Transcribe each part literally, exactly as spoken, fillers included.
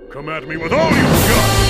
Come at me with all you've got!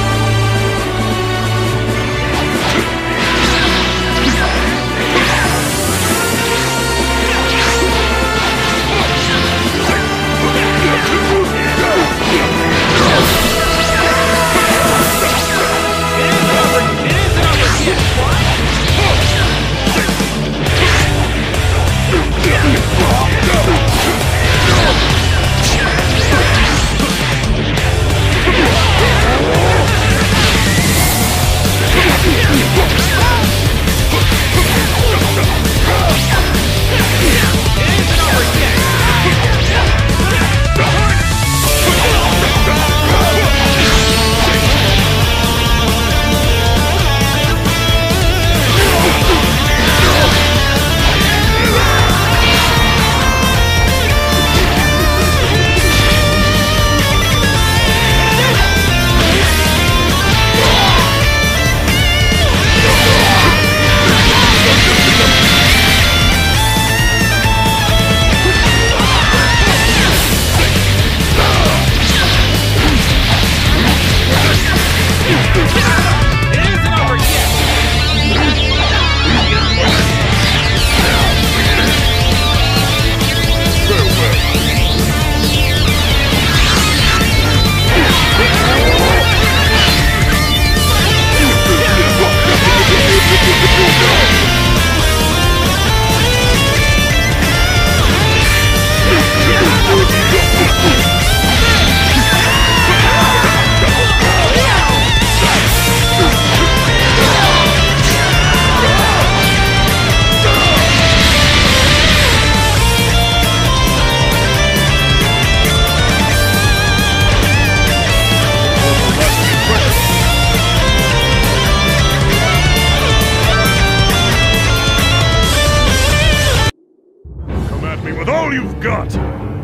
With all you've got!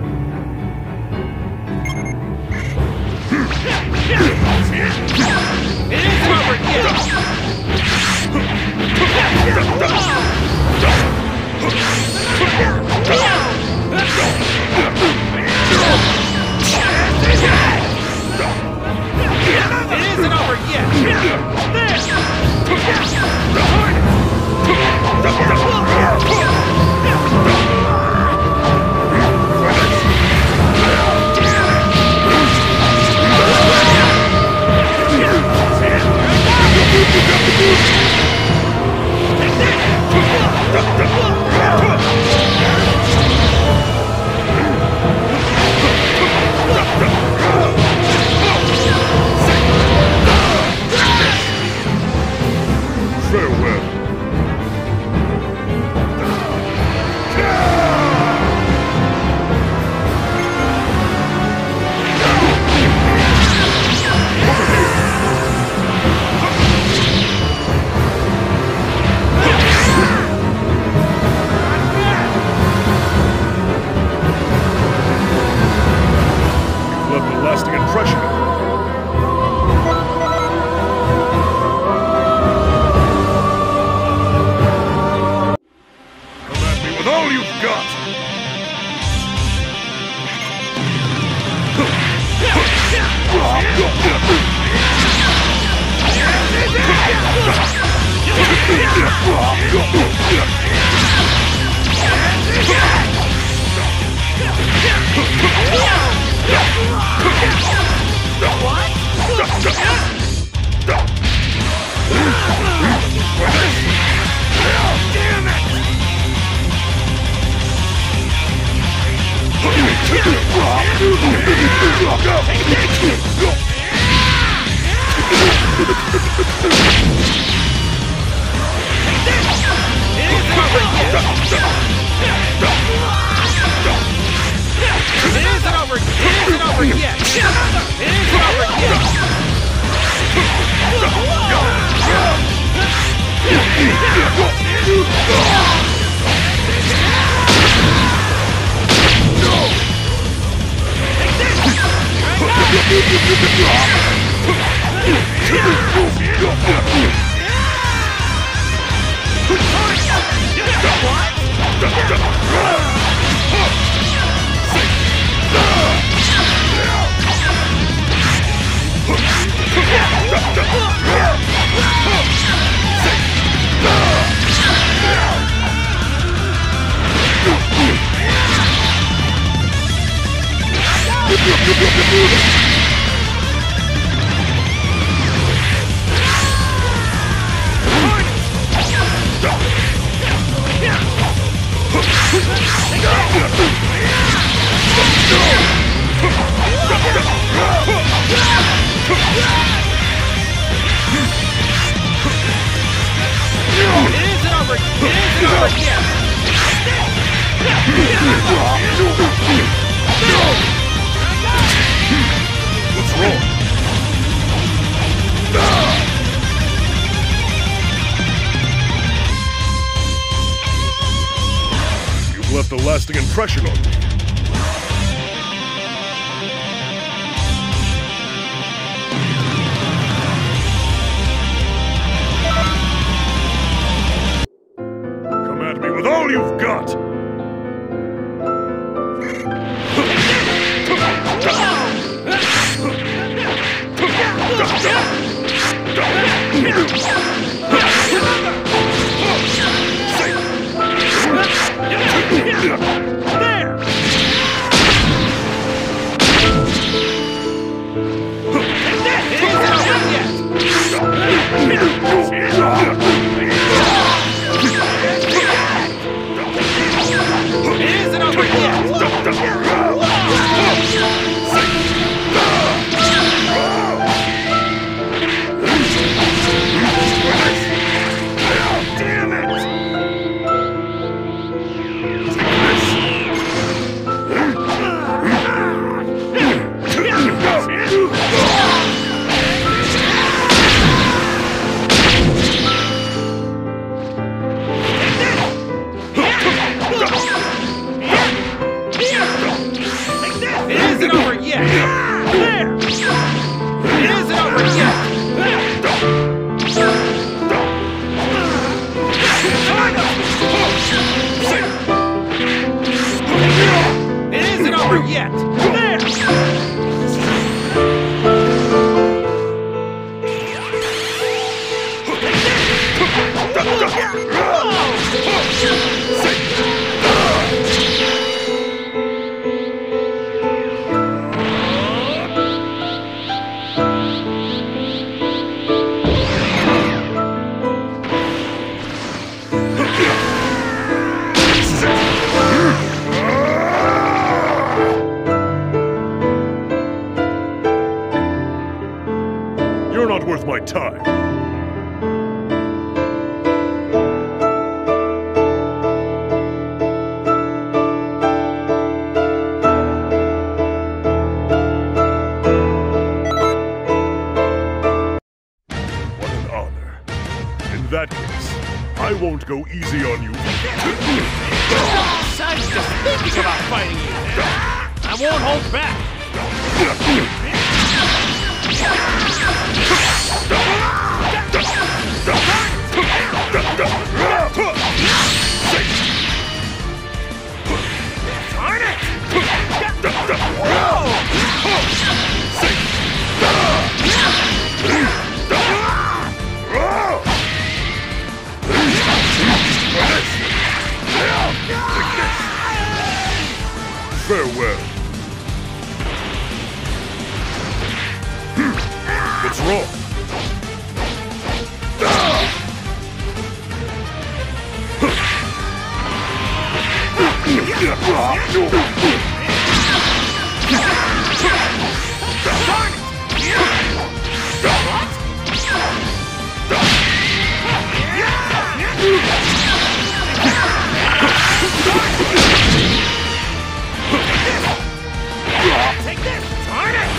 It isn't over yet! It isn't over What's wrong? You've left a lasting impression on me. Come at me with all you've got! You're not worth my time. What an honor. In that case, I won't go easy on you. I'm just thinking about fighting you. I won't hold back. Darn it! Farewell. What's wrong? Take this! Darn it!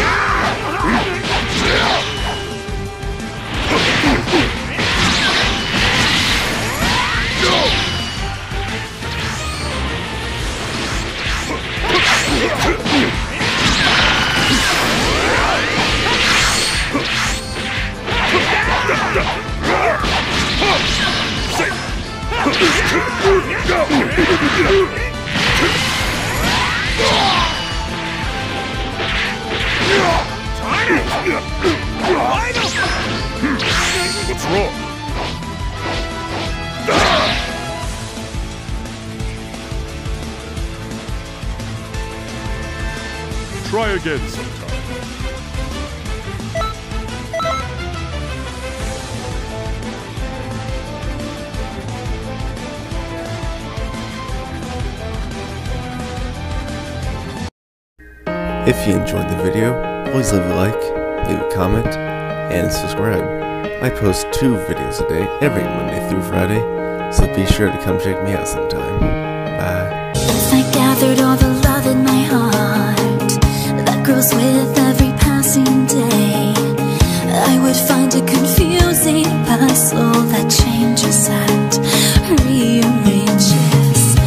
What's wrong? try again sometime. If you enjoyed the video, please leave a like, leave a comment, and subscribe. I post two videos a day every Monday through Friday, so be sure to come check me out sometime. Bye. If I gathered all the love in my heart that grows with every passing day, I would find it confusing but slow.